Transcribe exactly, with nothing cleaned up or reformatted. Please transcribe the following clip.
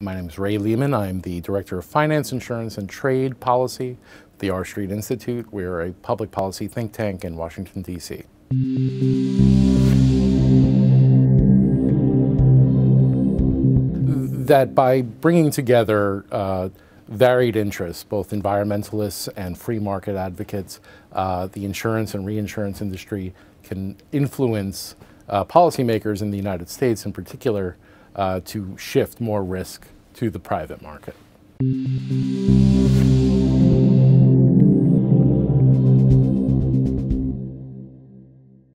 My name is Ray Lehmann. I'm the Director of Finance, Insurance, and Trade Policy at the R Street Institute. We're a public policy think tank in Washington, D C That by bringing together uh, varied interests, both environmentalists and free market advocates, uh, the insurance and reinsurance industry can influence uh, policymakers in the United States in particular uh, to shift more risk to the private market.